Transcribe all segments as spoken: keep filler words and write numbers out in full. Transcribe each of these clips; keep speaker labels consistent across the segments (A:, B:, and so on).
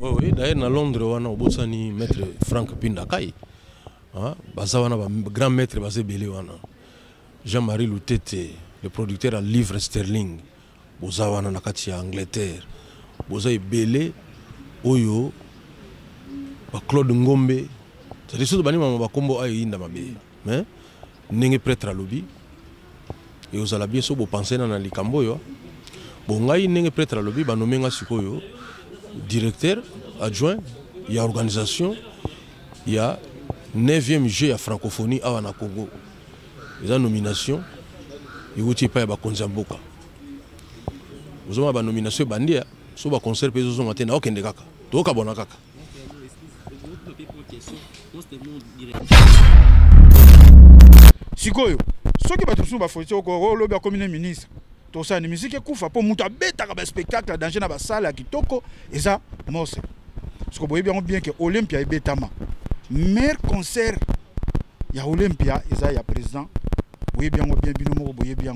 A: Oui, oui, d'ailleurs, à Londres, on a un maître Frank Pindakai. Hein? Un grand maître basé Belé. Jean-Marie Loutete, le producteur à livre sterling. Bozawana Nakati en Angleterre. Bozaï Belé, Oyo, Claude Ngombe. C'est des choses que je combo à Inda Mabé. Mais, n'est prêtre à lobby. Et vous allez bien sûr penser dans les Camboyo. Bon, il n'est prêtre à lobby, bah nommé Sikoyo, directeur, adjoint, il y a organisation, il y a neuvième jeu à francophonie à Wana Congo. Il y a nomination, il y a pas de Konzamboka. Vous avez une nomination bandia, sur le concert, vous avez un aucun kaka. Tout le monde kaka.
B: Sikoyo, ceux qui battent sur la photo, le commune ministre. Tout ça, la musique est coufa pour monter bête à spectacle dans une salle qui toko et ça, moi c'est. Parce que vous voyez bien bien que Olympia est bêtama. Meilleur concert, il y a Olympia et ça, il y a président. Vous voyez bien, bien, bien, vous voyez bien.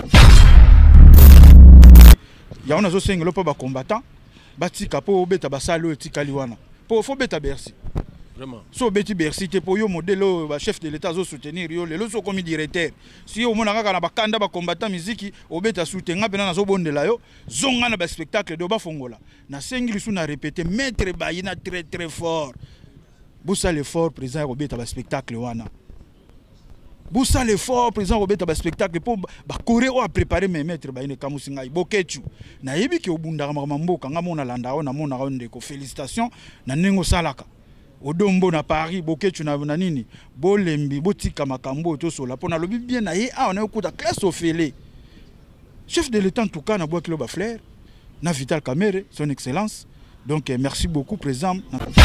B: Il y a un autre single pour les combattants. Bati kapo bête à salle et tikaliwana. Pour faut bête à Bercy.
A: Vraiment.
B: So beti Bercy te pour yo modèle le chef de l'état zo soutenir yo le so comme directeur. Si au mona kaka na bakanda ba combattant musique au beta soutenir pena na zo bondela yo zonga na ba spectacle de ba fongola. Na sengi lisu na répéter maître bayina très très fort. Boussa l'effort président au beta ba spectacle wana. Boussa l'effort président au beta ba spectacle pour ba choréo a préparer mes maîtres bayine kamusinga bokechu. Na yebi ke obunda mboka ngamona landa ona mona ndeko félicitations na nengo salaka. Odombo na Paris, boketu na nini, bolembi, botika makambo to sola pona lobi bien na ye a on a okuta classe ofele. Chef de l'état en tout cas na bois kilo ba flair, na Vital Kamerhe, son excellence. Donc eh, merci beaucoup président.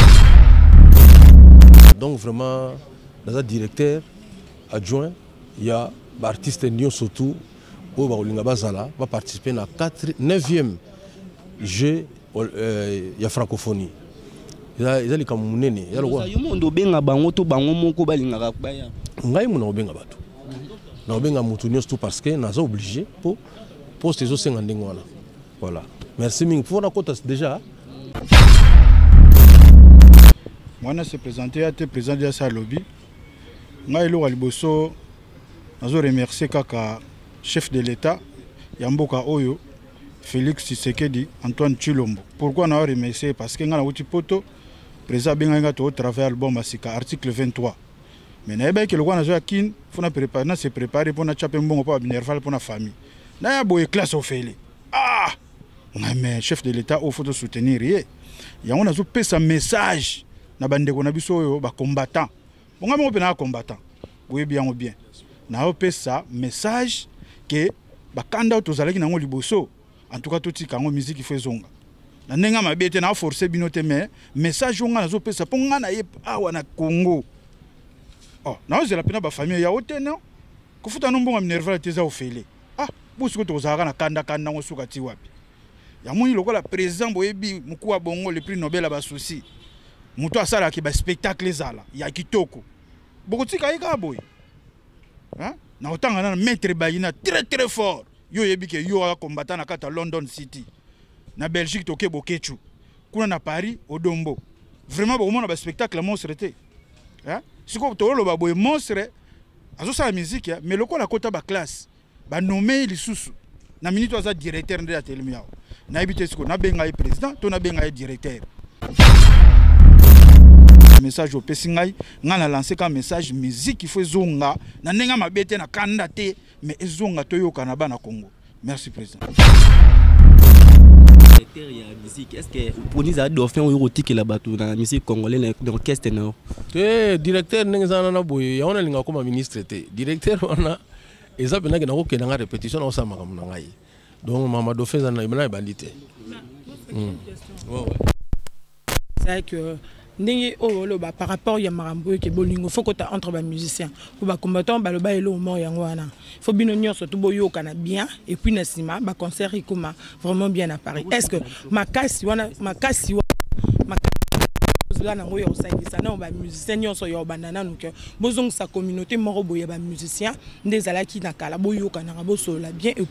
A: Donc vraiment dans un directeur adjoint, il y a artiste Nyon surtout au Baolinga Bazala va participer à la neuvième jeu il y a francophonie. Il y a les Camerounais. Il y a le roi. Il y a le benga bango to bango moko balinga baya. Ngai muna obenga bato. Na obenga mutu nyonso parce que naza obligé pour poster zo cinquante ngwana. Voilà. Merci ming pour na kota déjà.
B: Moi na se présenter à te présenter à sa lobby. Ngai lo aliboso nazo remercier kaka chef de l'état Yamboka Oyo Félix Tshisekedi Antoine Tshilombo. Pourquoi na remercier parce que ngana wuti poto président benga to travers album asika article vingt-trois. Mais na ba ke lokwa na zo kin fona préparer na se préparer pour na chaper mbongo pa minerval pour na famille. Na ya boye classe ofele. Ah! Mais chef de l'état au faut soutenir yé. Ya on a zo pesa message na bandeko na biso oyo ba combattant. Bonga mo pe na combattant. Oui bien ou bien. Na o pesa message que ba kanda to zalaki na ngo liboso. En tout cas tout tika ngo musique fait zonga. Na nenga mabete na forcer binote mais message nga na zo pesa po nga na ye awa na Congo. Oh, na ozela pena ba famille ya ote non. Ko futa no mbonga minerval teza ofele. Ah, busuko to zaka na kanda kanda ngo suka ti wapi. Ya moni lokola président boyebi mukuu wa bongo le prix Nobel ba souci. Muto asala ki ba spectacle zala ya kitoko. Boko tika ika boy. Hein? Na otanga na maître bayina très très fort. Yo yebi ke yo a combattant na kata London City. Na Belgique toke bokechu. Kuna na Paris Odombo. Vraiment bon na ba spectacle monstre té. Hein? Siko to lo ba boy monstre. Azo sa musique ya, mais lokola kota ba classe. Ba nommer lisusu. Na minute aza directeur de la télévision. Na habité siko na benga président, to na benga directeur. Message au Pessingai, nga na lancé comme message musique il faut zonga na nenga mabete na kanda te mais zonga toyo kanaba na Congo. Merci président.
C: Musique, est-ce que pour nous a dauphin ou érotique la bateau dans la musique congolaise d'orchestre non?
A: Eh directeur nenga na boye ya ona linga comme ministre te. Directeur ona eza bena na ko ke na répétition na osama comme na ngai. Donc mama dauphin za na ibana bandité. Ouais ouais.
D: C'est que oh, par rapport à Marambo qui bolingo faut que tu entre les musiciens pour les combattants ba le ba elo mort yango wana faut bien nyonso surtout boyo kana bien et puis nasima ba concert ikoma vraiment bien à Paris. Est-ce que makasi wana makasi makasi là nango yo saindisa na ba musiciens nyonso yo bandana nuke bozong sa communauté moro boye ba musiciens ndezala ki na kala boyo kana bo sola bien et puis vous banda lancer ba concert. Est-ce que vous allez vraiment le pouvoir wana yo saindisa?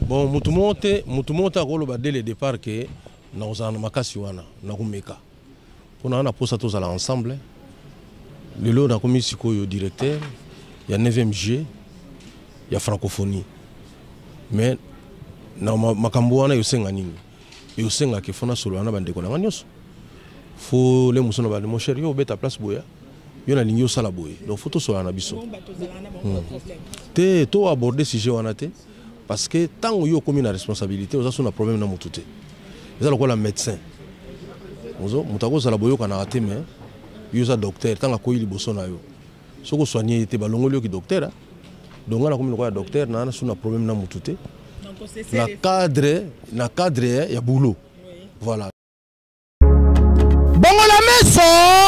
A: Bon, mutumote, mutumote akolo dès le départ que na ozana makasi wana na kumeka. Pona na posa tous ala ensemble. Le lot na komi sikoyo directeur, il y a neuvième G, il y a francophonie. Mais na makambo wana yosenga nini? Yosenga ke fona solo wana bande ko na nyos. Faut les musona ba mon cher yo beta place boya. Yo na lingi sala boye. Donc faut to solo na biso. Te to aborder sujet wana te. Parce que tant que vous avez une responsabilité, vous avez un problème dans votre tête. Vous avez un médecin. Vous avez un médecin, vous avez un docteur, tant que vous avez un docteur. Si vous soignez, vous avez un docteur. Donc vous avez un docteur, vous avez un problème dans votre tête. Dans le cadre, dans le cadre, il y a boulot. Voilà.
E: Bongola meso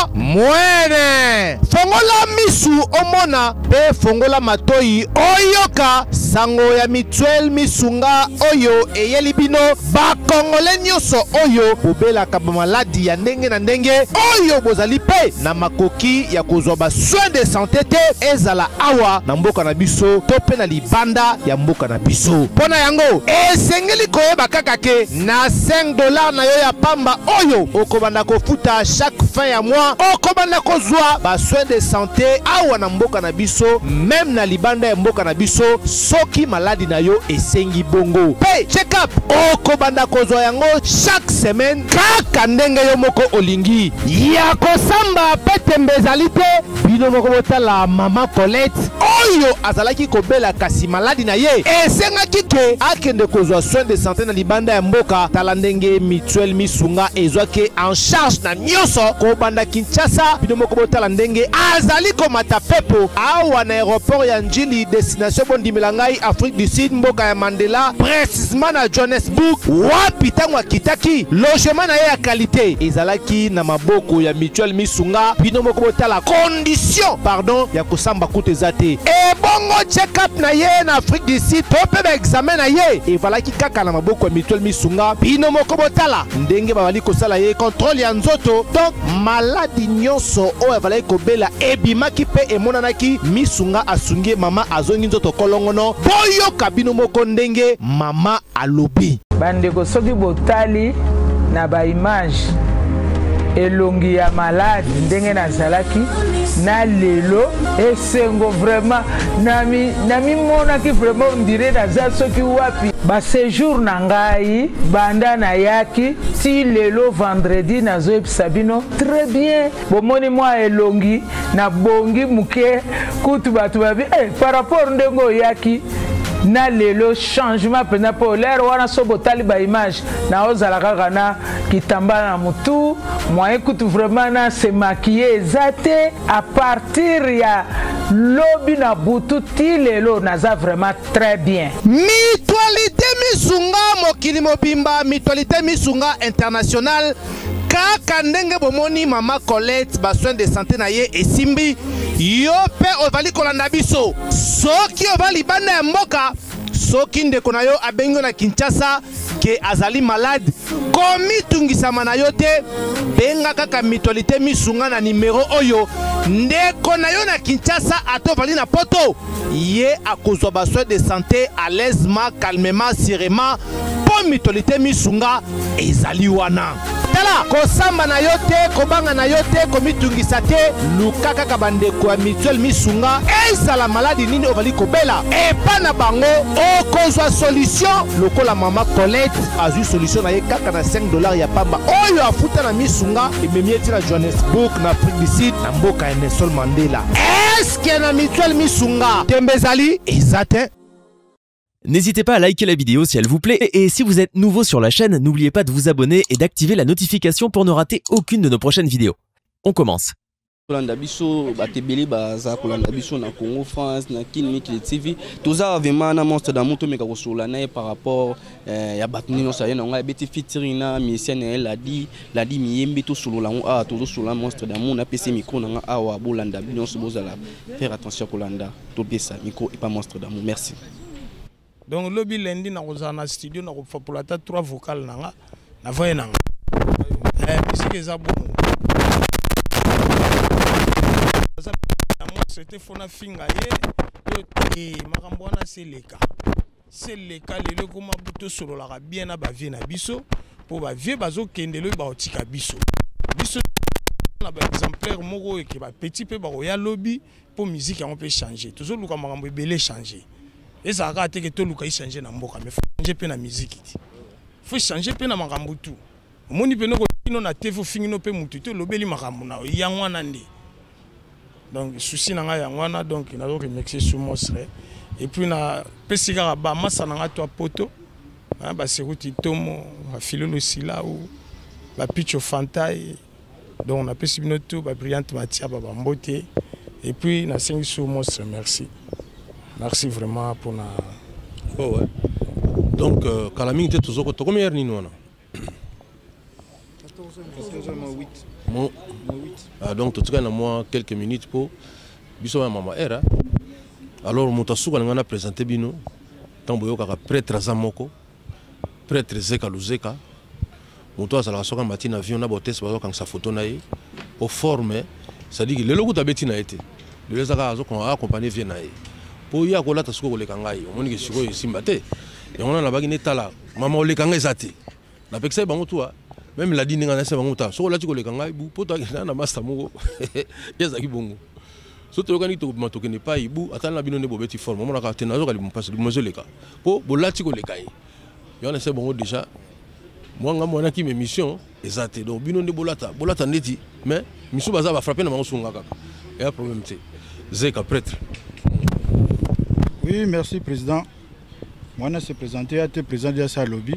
E: mwene fongola misu omona pe fongola matoi oyoka sango ya mituel misunga oyo eyelibino ba kongole nyoso oyo bobela ka maladi ya ndenge na ndenge oyo bozali pe na makoki ya kozwa ba soins de santé te ezala awa na mboka na biso to pe na libanda ya mboka na biso pona yango esengeli koyeba kaka ke na cinq dollars na yo ya pamba oyo okobanda kofuta chaque fin ya mois okobanda kozwa ba soins de santé awa na mboka na biso même na libanda ya mboka na biso soki maladi na yo esengi bongo pe check up okobanda kozwa yango chaque semaine kaka ndenge yo moko olingi ya kosamba pete mbezali te bino moko botala mama Colette oyo azalaki kobela kasi maladi na ye esengaki ke akende kozwa soins de santé na libanda ya mboka tala ndenge mutuelle misunga ezwaki en charge na nyoso kobanda Kinshasa bino moko botala ndenge azali komata pepo awa na aéroport ya Njili destination bondimela ngai Afrique du Sud mboka ya Mandela précisément na Johannesburg wapi tango akitaki logement na ye ya qualité ezalaki na maboko ya mutuelle misunga bino moko botala condition pardon ya kosamba kutu ezate e bongo check up na ye na Afrique du Sud to pe ba examen na ye evalaki kaka na maboko ya mutuelle misunga bino moko botala ndenge babali kosala ye contrôle ya nzoto donc maladi nyonso o evalaki kobela ebimaki pe emonanaki misunga asungi mama azongi nzoto kolongono boyoka bino moko ndenge mama alobi
F: bandeko soki botali na ba image elongi ya malade ndenge nazalaki na lelo esengo vraiment nami nami monaki vraiment ndire naza soki wapi ba séjour na ngai banda na yaki ti lelo vendredi nazo episa bino très bien bomoni mwa elongi na bongi muke kutu batu babi eh, par rapport ndenge oyaki na lelo changement pena po l'air wana so botali ba image na ozala kaka na kitamba na mutu moyen kutu vraiment na se maquiller ezate à partir ya lobi na butu ti lelo naza vraiment très bien
E: mutualité misunga mokili mobimba mutualité misunga international kaka ndenge bomoni mama Colette ba soins de santé na ye esimbi yo pe ovali kolanda biso soki ovali banda ya mboka soki ndeko na yo abengo na Kinshasa ke azali malade komi tungisama na yo te benga kaka mutualité misunga na numero oyo ndeko na yo na Kinshasa atovali na poto ye akozwa ba soins de santé à l'aisement calmement sereinement po mutualité misunga ezali wana tala kosamba na yo te kobanga na yo te komitungisa te luka kaka bandeko ya mutuelle misunga ezala maladi nini ovali kobela epa na bango okozwa solution lokola mama Colette azwi solution na ye kaka na cinq dollars ya pamba oyo afuta na misunga ememi eti na Johannesburg na Afrique du Sud na mboka ya Nelson Mandela eske na mutuelle misunga tembe ezali ezate.
G: N'hésitez pas à liker la vidéo si elle vous plaît et si vous êtes nouveau sur la chaîne, n'oubliez pas de vous abonner et d'activer la notification pour ne rater aucune de nos prochaines vidéos. On commence.
C: kolanda biso batebele baza kolanda biso na Congo France na Kin T V toza vraiment na monstre d'amour to meka kosola na par rapport ya batuni no sa yena nga beti featuring na musicien elle a dit la dit miyembe to solo la a to solo monstre d'amour na pc micro na awa bolanda bino so bozala faire attention kolanda to pesa micro et pas monstre d'amour. Merci.
B: Donc lobby lundi na kozana studio na kopopulata trois vocales nanga na voye nanga eh musique eza bon c'était fona finga ye et makambo na seleka
H: c'est le cas lelo koma buto solo la bien na ba vie na biso pour ba vie bazo kendelo ba otika biso biso na ba exemplaire moko et ba petit peu ba ya lobby pour musique on peut changer toujours luka makambo belé changer et ça a été que tout luka changer na mboka mais faut changer pe na musique faut changer pe na makambo tout moni pe no ko na te faut finino pe mutu to lobeli makambo na yangwana ndi donc souci na nga yangwana donc na donc remercier sous mon frère. Et puis na pesika ba masa na to poto hein ba seruti tomo ba filolo sila ou ba picho fantai donc on a pesi binoto ba brillante matia ba mbote et puis na cinq sous monstre merci merci vraiment pour na
A: oh ouais donc euh, Kalami était toujours to combien ni non
B: quatorze heures huit
A: bon ah donc tout cas na moi quelques minutes pour biso ya mama era. Alors, Moutasuka n'a présenté bino, tamboyo kaka prêtre Zamoko, prêtre Zeka Luzeka, Moutou a la soka matin avion na boté c'est quand sa photo naïe, au forme, ça dit que le logo d'abeti n'a été, le zaka azo qu'on a accompagné vient naïe. Pour y avoir la tasuko le kangai, on dit que siko ici maté, et on a la bague tala, maman le kangai zati, la pexe bangotua, même la dîner en essaie bangota, so la tiko le kangai, bou poto na master mogo, yazaki bongo. Surtout organique to mato n'est pas ibu attend la bino ne bobeti forme on a ka tenazo ka limu passe limu zoleka po bolati ko lekai yo na c'est bon déjà moi nga mona ki mes missions exact donc bino ne bolata bolata ndeti mais misu baza ba frapper na mango sunga kaka et un problème té zeka prêtre.
B: Oui, merci président. Moi na se présenter à te président de sa lobby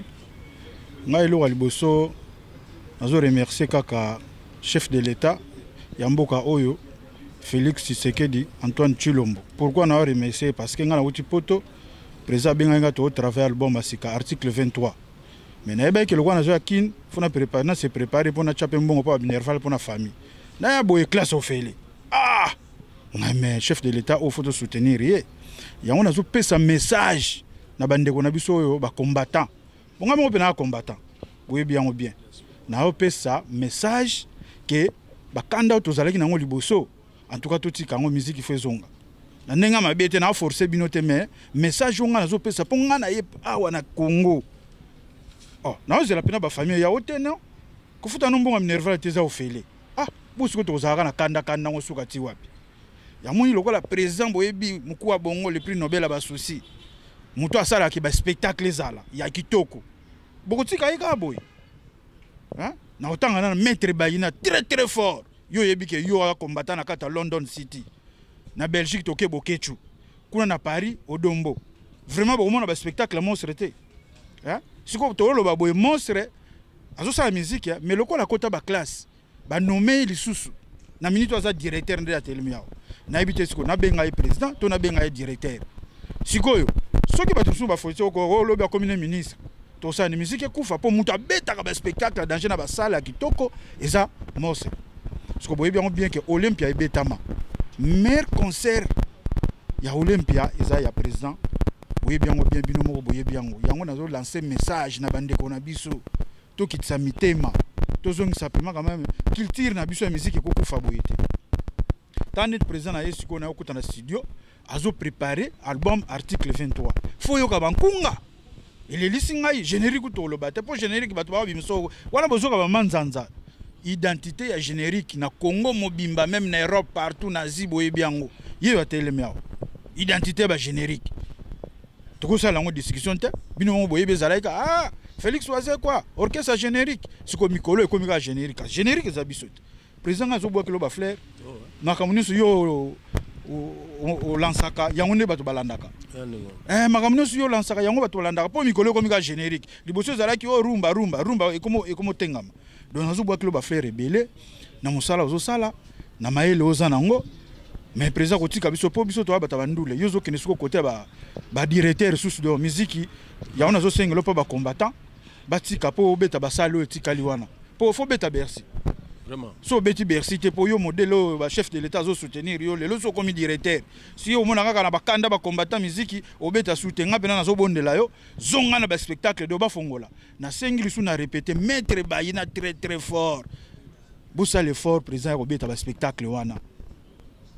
B: nga ilo waliboso nazo remercier kaka chef de l'état Yamboka Oyo Félix Tshisekedi, Antoine Chilombo. Pourquoi on a remercié? Parce que nous avons un poto, président Benga au travail album Masika, article vingt-trois. Mais nous avons que le roi n'a il faut préparer, se préparer pour nous chaper un bon pour nerval pour la famille. Nous avons une classe au fait. Ah! On a un chef de l'État au faut soutenir. Il y a un peu un message na bande ko na biso ba combattant. Bon nga mo pe na combattant. Oui bien ou bien. Na o pe ça message que ba kanda to zalaki na ngo liboso. En tout cas tout tika ngo musique il faut zonga. Na nenga mabete na forcer binote mais message nga na zo pe ça po nga na ye awa na Congo. Oh, na zo la pena ba famille ya ote non. Ko futa no mbonga minerval teza ofele. Ah, busu ko zalaka na kanda kanda ngo suka ti wapi. Ya moni lokola président boyebi mukua bongo le prix Nobel ba souci. Muto asala ki ba spectacle zala ya kitoko. Boko tika ika boy. Hein? Na otanga na maître bayina très très fort. Yo yebi ke yo a combattant na kata London City. Na Belgique toke bokechu. Kuna na Paris Odombo. Vraiment ba mona ba spectacle monstre té. Hein? Siko to lo ba boy monstre. Azo sa musique ya, mais lokola kota ba classe. Ba nommer lisusu. Na minute aza directeur de la télémiao. Na ebité siko na benga e président, to na benga e directeur. Sikoyo, soki ba tusu ba foto ko lo ba comme ministre. To sa ni musique kufa po muta beta ka ba spectacle danger na ba sala kitoko eza mose. Siko boye bien bien que Olympia e betama. Meilleur concert ya Olympia eza ya président. Boye bien bien bino mo boye bien yango nazo lancer message na bande ko na biso. To kitsa mitema. To zongi sapema quand même culture na biso ya musique ko kufa boye te. Tant d'être présent na yesiko na okuta na studio azo préparer album article vingt-trois. Faut yoka bankunga. Il est lisingai générique to lo bate po générique bato ba bimso wana bozoka ba manzanza. Identité ya générique na Congo mobimba même na Europe partout na Zibo ebiango. Ye ba telemia. Identité ba générique. Toko ça lango discussion te bino mo boye bezalaika ah Félix Oise quoi orchestre générique siko mikolo ekomika générique générique za biso. Président azo boa kilo ba fleur na kamunisu yo o lansaka yango ne bato balandaka eh makamunisu yo lansaka yango bato balandaka po mikolo komika générique liboso zalaki o rumba rumba rumba ekomo ekomo tengama donc azo boa kilo ba fleur rebelle na musala ozo sala na maele ozana ngo mais président kotika biso po biso to bata bandule yo zo kenesuko côté ba ba directeur sous de musique ya on azo sengelo po ba combattant batika po beta basalo etikali wana po fo beta Bercy. Vraiment. So beti Bercy te po yo modèle ba chef de l'état zo soutenir yo lelo so comme directeur. Si yo mona kaka na bakanda ba combattant musique obeta soutenir pena na zo bondela yo zonga na ba spectacle do ba fongola. Na sengi lisu na répéter maître bayina très très fort. Boussa l'effort président obeta ba spectacle wana.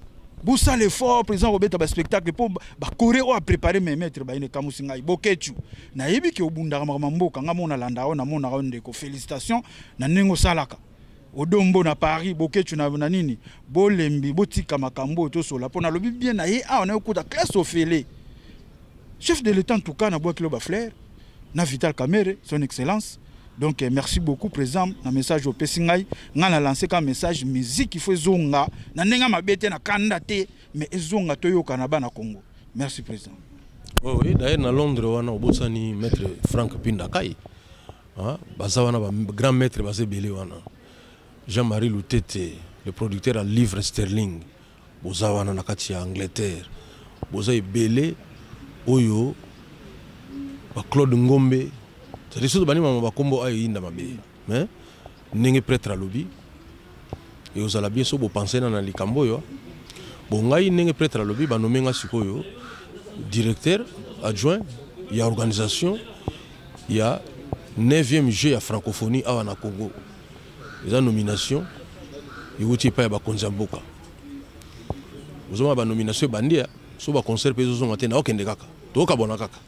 B: bosa l'effort président Robert ba spectacle pour ba choréo a préparer mes maîtres ba ine kamusinga bokechu na yebi ke obundaka mamboka ngamona landa ona mona ndeko félicitations na nengo salaka odombo na Paris bokechu na nini bolembi botika makambo to sola pona lobi bien na ye a on a okuta classe ofele chef de l'état en tout cas na bois kilo ba flair na Vital Kamerhe son excellence. Donc merci beaucoup président na message au Pessingai nga na lancé un message musique il faut zonga na nenga mabete na kandate mais zonga toyoka na bana Congo. Merci président.
A: Oui oui d'ailleurs na Londres wana obosani maître Frank Pinda Kai. Ah baza wana ba grand maître basé belé wana. Jean-Marie Lutete le producteur à livre sterling boza wana na kati ya Angleterre. Boza belé oyo ba Claude Ngombe. C'est des choses que combo ayi inda mabe mais nenge prêtre à lobby et aux ala bien so bo penser na likambo yo bon ngai nenge prêtre à lobby ba nommé nga sikoyo directeur adjoint il y a organisation il y a neuvième jeu à francophonie à na Congo les nomination il wuti pa ba konzamboka ozoma ba nomination bandia so ba concert peso zo matena okende kaka to ka bona kaka.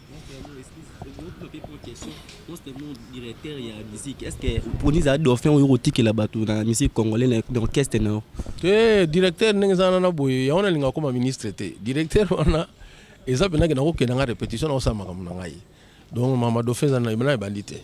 C: Directeur il y a musique est-ce que pour nous a dauphin érotique la bateau dans la musique congolaise dans l'orchestre non
A: eh directeur n'engana na boye ya ona linga comme ministre té directeur ona eza bena ke na ko ke na répétition na osama comme na ngai donc mama dauphin za na ibana bandité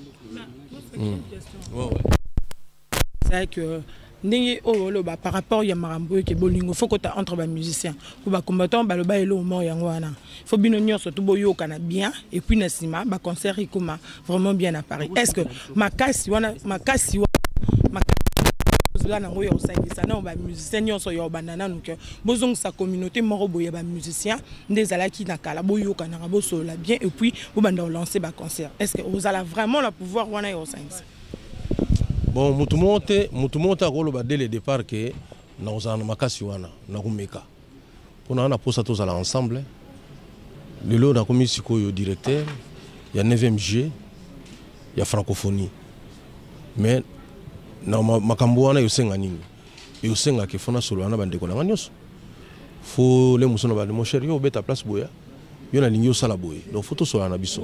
D: c'est que ndenge oyo ba par rapport ya marambo ke bolingo faut que ta entre ba musiciens pour ba combattant ba le ba elo mo yango wana faut bino nyonso to boyo kana bien et puis na sima ba concert ikoma vraiment bien à Paris est-ce que makasi wana makasi makasi la nango yo sangisa na ba musiciens nyonso yo banana nuke bozong sa communauté moko boye ba musiciens ndezala ki na kala boyo kana bo sola bien et puis bo banda lancer ba concert est-ce que vous allez vraiment le pouvoir wana yo sangisa.
A: Bon, mutumote mutumote akoloba dès le départ que na ozana makasi wana na kumeka. Pona na posa tous ala ensemble. Le lot na komi sikoyo directeur, il y a neuvième G, il y a francophonie. Mais na makambo wana yosenga nini. Yosenga ke fona solo wana bandeko na nyonso. Faut les musona ba mon cher yo beta place boya. Yo na lingi sala boye. Donc faut to solo na biso.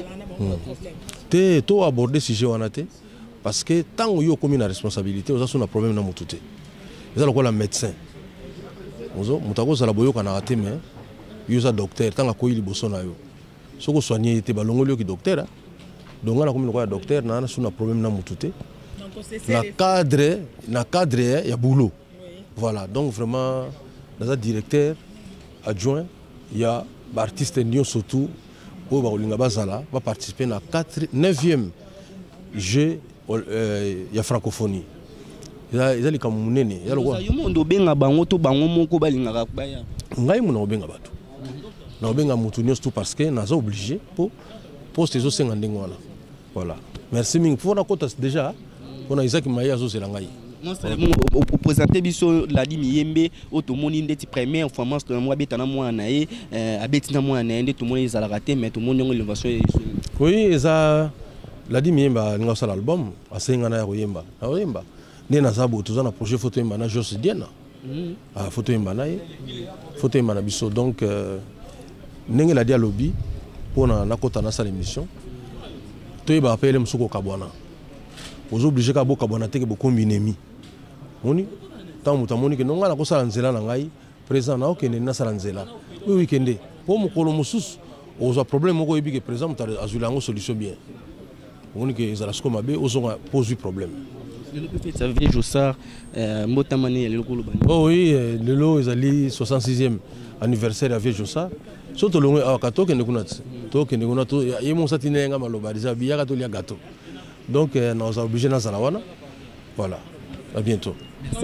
A: Te to aborder sujet wana te. Parce que tant que vous avez une responsabilité, vous avez un problème dans votre tête. Vous avez un médecin. Vous avez un docteur. Vous avez un docteur. Tant que vous avez un docteur. Si vous soignez, vous avez un docteur. Donc, vous avez un docteur. Vous avez un problème dans votre tête. Dans le cadre, dans cadre, il y a boulot. Voilà. Donc, vraiment, dans un directeur adjoint, il y a des artistes surtout pour participer à la neuvième jeu. Il y a francophonie. Il y a les Camerounais. Il y a le roi. Il y a le benga bango to bango moko balingaka baya. Ngai muna benga bato. Na benga mutu nyonso parce que naza obligé pour poster zo cinquante ngwana. Voilà. Merci ming pour na kota déjà. On a Isaac Maya zo selangai.
C: Non seulement au présenter biso la di miyembe otomoni ndeti première performance to moi betana moi na e abetina moi na ndeti to moni za la rater mais to moni l'innovation.
A: Oui, ça la di miyemba nga sala album asenga na yemba na yemba ne na zabo to na projet photo yemba na Jos Diena ah photo yemba na photo yemba na biso donc ndenge la dia lobby pona na kota na sala émission to yeba appeler msuko kabwana aux obligé ka boka bona teke bo combiner mi moni tant mutamoni ke nonga na ko sala nzela na ngai présent na okende na sala nzela oui weekende po mukolo mususu oza problème moko yebi ke présent muta azula ngo solution bien. On dit que les Alasko posent problème.
C: Ça veut dire Jossard, Motamani, le Golo.
A: Oh oui, le lot est allé soixante-sixième anniversaire avec Jossard. Surtout le long à Kato qui ne connaît pas. Qui ne connaît pas. Il y a mon satiné à Malobariza, il y a gâteau. Donc nous sommes obligés de Salawana. Voilà. À bientôt.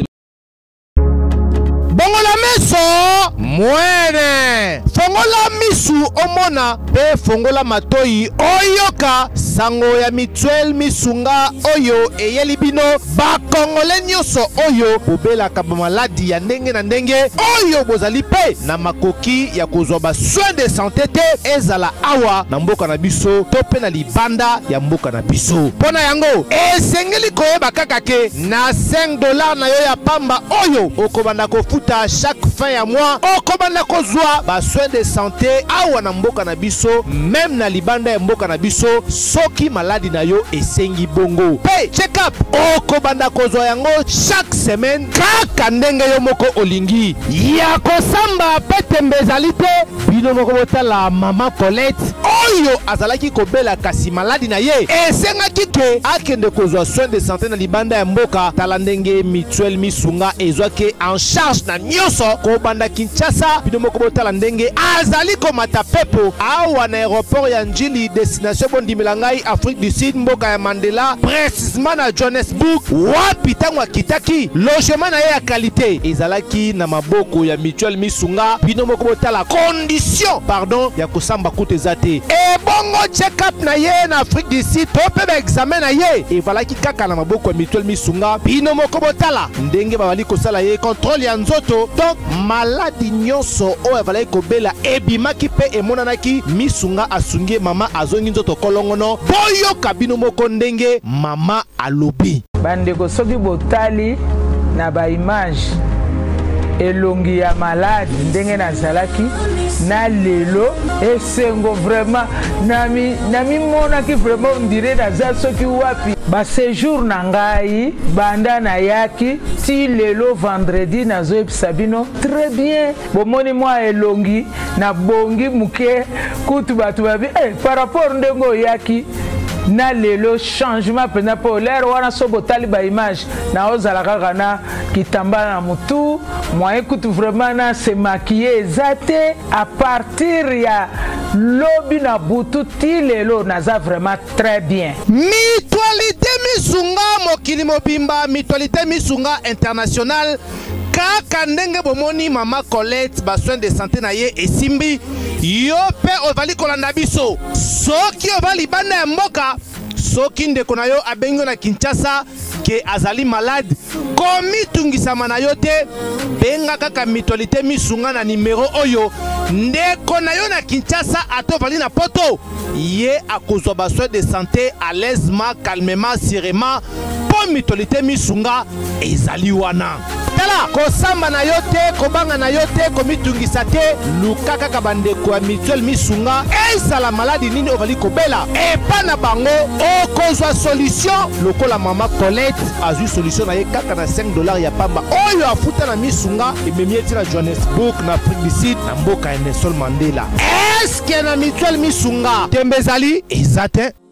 E: Bongo la maison, muere. Fongo la mission. lisu omona pe fongola matoi oyoka sango ya mutuelle misunga oyo eyeli bino bakongole nyonso oyo bobelaka bamaladi ya ndenge na ndenge oyo bozali pe na makoki ya kozwa ba soin de santé te ezala awa na mboka na biso to pe na libanda ya mboka na biso. Pona yango esengeli koyeba kaka ke na cinq dollars na yo ya pamba oyo okobanda kofuta chaque fin ya mois okobanda kozwa ba soin de santé awa na mboka na biso même na libanda ya mboka na biso soki maladi na yo esengi bongo pe check up okobanda kozwa yango chaque semaine kaka ndenge yo moko olingi ya kosamba pete mbezali te bino moko botala mama Colette oyo azalaki kobela kasi maladi na ye esengaki ke akende kozwa soin de santé na libanda ya mboka tala ndenge mutuelle misunga ezwaki en charge na nyonso kobanda Kinshasa bino moko botala ndenge azali komata pepo awa na aéroport ya Njili destination bondimela ngai Afrique du Sud mboka ya Mandela précisément na Johannesburg wapi tango akitaki logement na ye ya qualité ezalaki na maboko ya mutuelle misunga bino moko botala condition pardon ya kosamba kutu eza te ebongo check up na ye na Afrique du Sud to pe ba examen na ye evalaki kaka na maboko ya mutuelle misunga bino moko botala ndenge babali kosala ye contrôle ya nzoto donc maladi nyonso oyo evalaki kobela ebimaki pe emonanaki misunga asungi mama azongi nzoto kolongono boyoka bino moko ndenge mama alobi
F: bandeko soki botali na ba image elongi ya malade ndenge nazalaki na lelo esengo vraiment nami nami monaki vraiment on dirait naza soki wapi ba séjour na ngai banda na yaki ti lelo vendredi nazo sabino très bien bomoni moi elongi na bongi muke kutu batu babi eh par rapport ndengo yaki na lelo changement pena po l'air wana sobo taliba image na ozala kaka na kitamba na mutu moi écoute vraiment na se maquiller zate à partir ya lobi na butu ti lelo naza vraiment très bien.
E: Mutualité misunga mokili mobimba mutualité misunga international kaka ndenge bomoni mama Colette ba soin de santé na ye esimbi yo pe ovali kolanda biso soki ovali banda ya mboka soki ndeko na yo abengo na Kinshasa ke azali malade komi tungisama na yo te benga kaka mutualité misunga na numero oyo ndeko na yo na Kinshasa atovali na poto ye akozwa ba soin de santé à l'aisement calmement sereinement po mutualité misunga ezali wana tala kosamba na yo te kobanga na yo te komitungisa te luka kaka bandeko ya mutuelle misunga ezala maladi nini ovali kobela epa na bango okozwa solution lokola mama Colette azwi solution na ye kaka na cinq dollars ya pamba oyo afuta na misunga ememi eti na Johannesburg na Afrique du Sud na mboka ya Nelson Mandela eske na mutuelle misunga tembe ezali eza te.